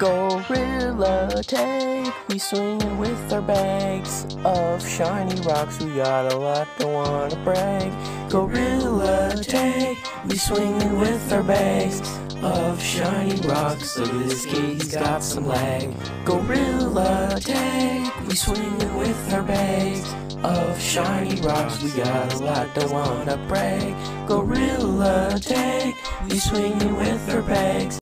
Gorilla Tag, we swinging with our bags of shiny rocks. We got a lot, don't wanna brag. Gorilla Tag, we swinging with our bags of shiny rocks. Look at this kid, he's got some lag. Gorilla Tag, we swinging with our bags of shiny rocks. We got a lot, don't wanna brag. Gorilla Tag, we swinging with our bags.